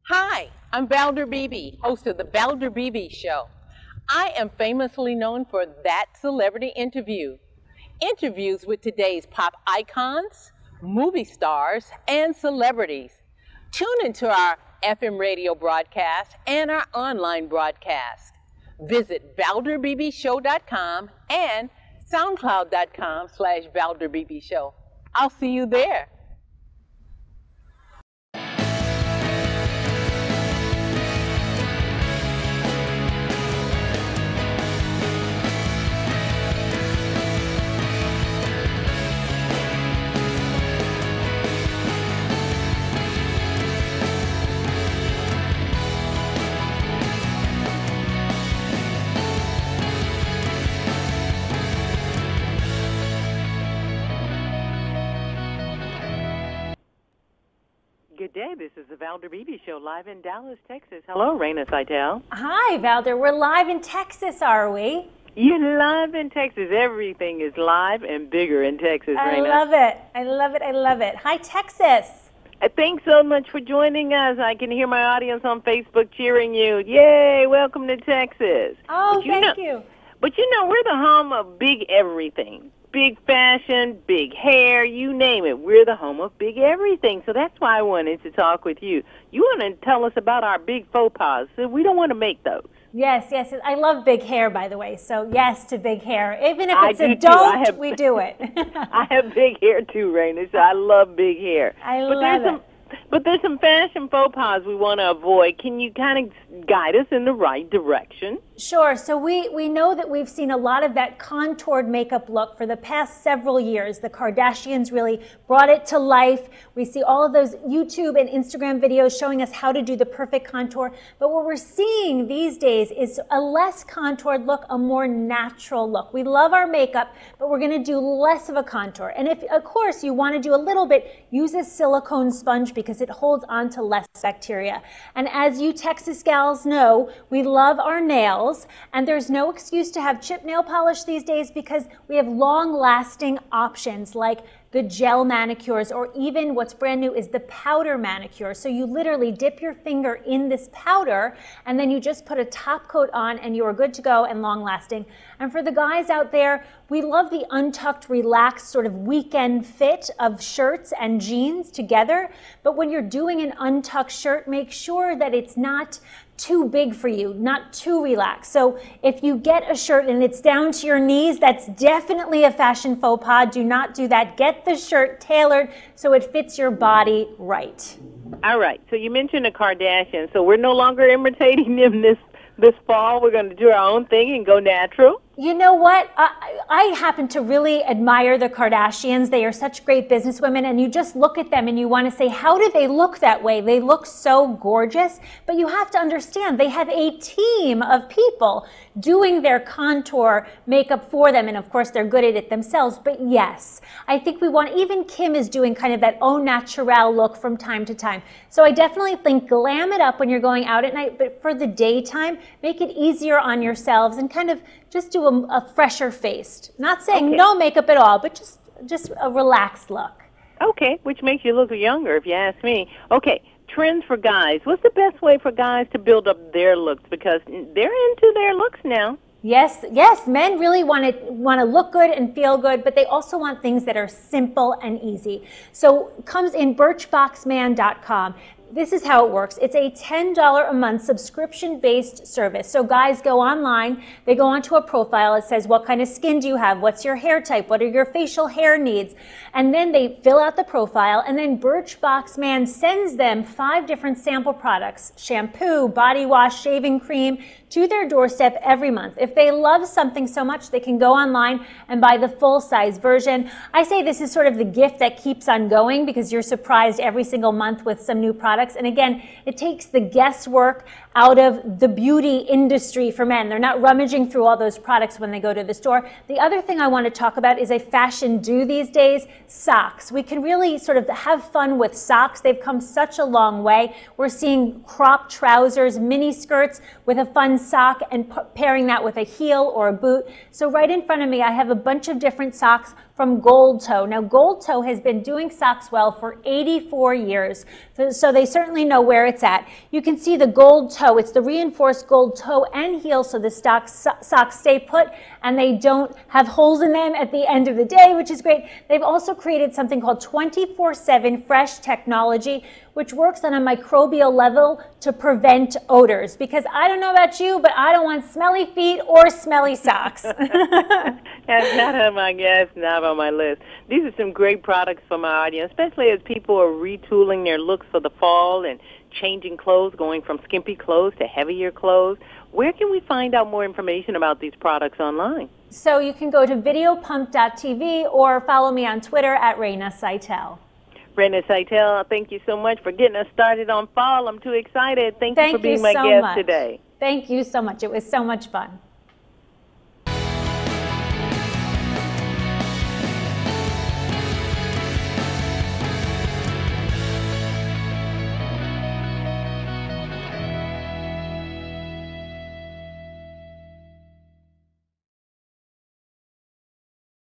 Hi, I'm Valder Beebe, host of The Valder Beebe Show. I am famously known for That Celebrity Interview. Interviews with today's pop icons, movie stars, and celebrities. Tune into our FM radio broadcast and our online broadcast. Visit ValderBeebeShow.com and SoundCloud.com/ValderBeebeShow. I'll see you there. Good day. This is the Valder Beebe Show live in Dallas, Texas. Hello, Raina Seitel. Hi, Valder. We're live in Texas, are we? You're live in Texas. Everything is live and bigger in Texas, Raina. I love it. I love it. I love it. Hi, Texas. Thanks so much for joining us. I can hear my audience on Facebook cheering you. Yay, welcome to Texas. Oh, thank you. But you know, we're the home of big everything. Big fashion, big hair, you name it. We're the home of big everything. So that's why I wanted to talk with you. You want to tell us about our big faux pas. So we don't want to make those. Yes, yes. I love big hair, by the way. So yes to big hair. Even if it's a don't, we do it. I have big hair too, Raina, so I love big hair. I love it. But there's some fashion faux pas we want to avoid. Can you kind of guide us in the right direction? Sure. So we know that we've seen a lot of that contoured makeup look for the past several years. The Kardashians really brought it to life. We see all of those YouTube and Instagram videos showing us how to do the perfect contour. But what we're seeing these days is a less contoured look, a more natural look. We love our makeup, but we're going to do less of a contour. And if, of course, you want to do a little bit, use a silicone sponge because it holds on to less bacteria. And as you Texas gals know, we love our nails. And there's no excuse to have chip nail polish these days because we have long-lasting options like the gel manicures, or even what's brand new is the powder manicure. So you literally dip your finger in this powder and then you just put a top coat on and you are good to go and long lasting. And for the guys out there, we love the untucked, relaxed sort of weekend fit of shirts and jeans together. But when you're doing an untucked shirt, make sure that it's not too big for you, not too relaxed. So if you get a shirt and it's down to your knees, that's definitely a fashion faux pas. Do not do that. Get the shirt tailored so it fits your body right. All right. So you mentioned the Kardashians. So we're no longer imitating them this fall. We're going to do our own thing and go natural. You know what? I happen to really admire the Kardashians. They are such great businesswomen, and you just look at them and you want to say, how do they look that way? They look so gorgeous, but you have to understand they have a team of people doing their contour makeup for them, and of course they're good at it themselves. But yes, I think we want, even Kim is doing kind of that au naturel look from time to time. So I definitely think glam it up when you're going out at night, but for the daytime, make it easier on yourselves and kind of just do a fresher face. Not saying no makeup at all, but just a relaxed look. Okay, which makes you look younger if you ask me. Okay, trends for guys. What's the best way for guys to build up their looks? Because they're into their looks now. Yes, yes, men really want to look good and feel good, but they also want things that are simple and easy. So it comes in Birchboxman.com. This is how it works. It's a $10 a month subscription-based service. So guys go online, they go onto a profile. It says, what kind of skin do you have? What's your hair type? What are your facial hair needs? And then they fill out the profile, and then Birchboxman sends them 5 different sample products, shampoo, body wash, shaving cream, to their doorstep every month. If they love something so much, they can go online and buy the full-size version. I say this is sort of the gift that keeps on going because you're surprised every single month with some new products. And again, it takes the guesswork out of the beauty industry for men. They're not rummaging through all those products when they go to the store. The other thing I want to talk about is a fashion do these days, socks. We can really sort of have fun with socks. They've come such a long way. We're seeing crop trousers, mini skirts with a fun sock and pairing that with a heel or a boot. So right in front of me, I have a bunch of different socks from Gold Toe. Now, Gold Toe has been doing socks well for 84 years, so they certainly know where it's at. You can see the Gold Toe. It's the reinforced gold toe and heel, so the socks stay put and they don't have holes in them at the end of the day, which is great. They've also created something called 24/7 Fresh Technology, which works on a microbial level to prevent odors. Because I don't know about you, but I don't want smelly feet or smelly socks. That's not on my guess, not on my list. These are some great products for my audience, especially as people are retooling their looks for the fall and changing clothes, going from skimpy clothes to heavier clothes. Where can we find out more information about these products online? So you can go to videopump.tv or follow me on Twitter at Raina Seitel. Raina Seitel, thank you so much for getting us started on fall. I'm too excited. Thank you for being my guest today. Thank you so much. It was so much fun.